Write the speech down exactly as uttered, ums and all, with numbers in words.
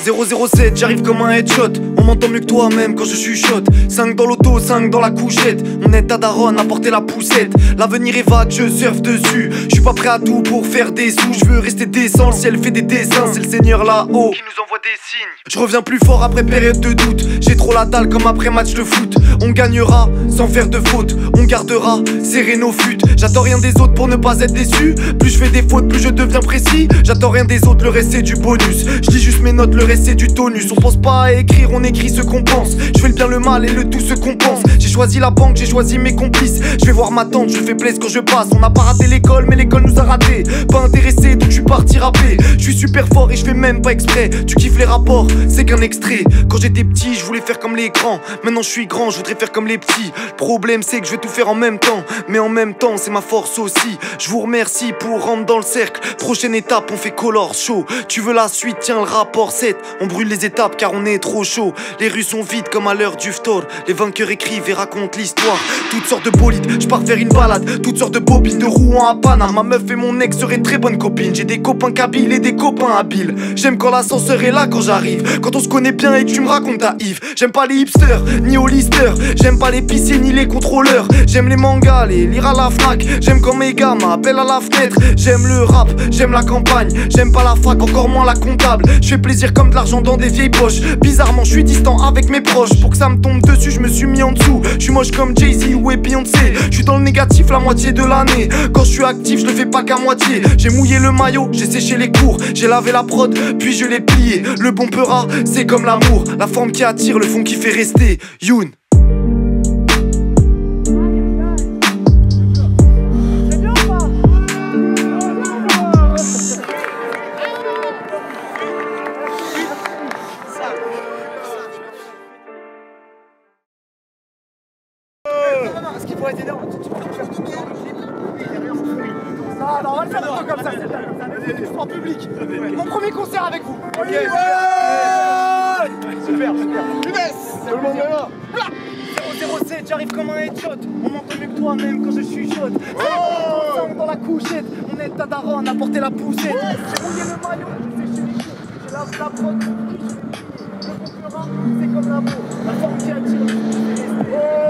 zéro zéro sept, j'arrive comme un headshot. On m'entend mieux que toi même quand je chuchote. Cinq dans l'auto, cinq dans la couchette. On est à Daronne à porter la poussette. L'avenir est vague, je surfe dessus. Je suis pas prêt à tout pour faire des sous. Je veux rester décent, le ciel fait des dessins. C'est le Seigneur là-haut qui nous envoie des signes. Je reviens plus fort après période de doute. J'ai trop la dalle comme après match de foot. On gagnera sans faire de faute. On gardera serré nos futes. J'attends rien des autres pour ne pas être déçu. Plus je fais des fautes, plus je deviens précis. J'attends rien des autres, le reste c'est du bonus. Je lis juste mes notes, le reste c'est du tonus. On pense pas à écrire, on écrit ce qu'on pense. Je fais le bien, le mal et le tout se compense. J'ai choisi la banque, j'ai choisi mes complices. Je vais voir ma tante, je fais plaisir quand je passe. On n'a pas raté l'école, mais l'école nous a raté. Pas intéressé, donc je suis parti rapper. Je suis super fort et je fais même pas exprès. Tu kiffes les rapports, c'est qu'un extrait. Quand j'étais petit, je voulais faire comme les grands. Maintenant je suis grand, je voudrais faire comme les petits. Le problème c'est que je vais tout faire en même temps. Mais en même temps, c'est ma force aussi. Je vous remercie pour rentrer dans le cercle. Prochaine étape, on fait color show. Tu veux la suite, tiens le rapport sept. On brûle les étapes car on est trop chaud. Les rues sont vides comme à l'heure du ftor. Les vainqueurs écrivent et racontent l'histoire. Toutes sortes de bolides, je pars faire une balade. Toutes sortes de bobines de Rouen à Paname. Ma meuf et mon ex seraient très bonnes copines. J'ai des copains kabyles et des copains habiles. J'aime quand l'ascenseur est là quand j'arrive. Quand on se connaît bien et que tu me racontes ta Yves. J'aime pas les hipsters, ni Hollister. J'aime pas les piscines ni les contrôleurs. J'aime les mangas, les lire à la Fnac. J'aime quand mes gars m'appellent à la fenêtre. J'aime le rap, j'aime la campagne. J'aime pas la fac, encore moins la comptable. Je fais plaisir comme de l'argent dans des vieilles poches. Bizarrement, je suis distant avec mes proches. Pour que ça me tombe dessus, je me suis mis en dessous. Je suis moche comme Jay-Z ou Beyoncé. Je suis dans le négatif la moitié de l'année. Quand je suis actif, je le fais pas qu'à moitié. J'ai mouillé le maillot, j'ai séché les cours. J'ai lavé la prod, puis je l'ai plié. Le bon peura, c'est comme l'amour. La forme qui attire, le fond qui fait rester. Youn. Est-ce qu'il faut être énorme? Tu peux faire tout bien. Non, non, on va le faire plutôt comme ça, c'est bien. Juste en public. Mon premier concert avec vous. Ok. Ouais. Super, super. Funès. Tout le monde est là. zéro zéro sept, j'arrive comme un headshot. On m'entend mieux que toi même quand je chuchote. cinq dans la couchette. On est à Daronne à porter la poussette. J'ai mouillé le maillot, j'ai séché les cheveux. J'ai lavé la prod, puis je l'ai plié. Le concurrent, c'est comme l'amour. La forme qui attire, le fond qui fait rester.